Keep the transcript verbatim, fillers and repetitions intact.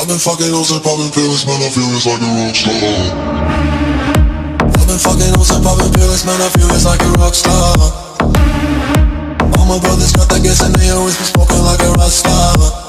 I've been fucking hoes and popping pills, man, I feel it's like a rock star. I've been fucking hoes and popping pills, man, I feel it's like a rock star. All my brothers got that gas and they always be smoking like a rock star.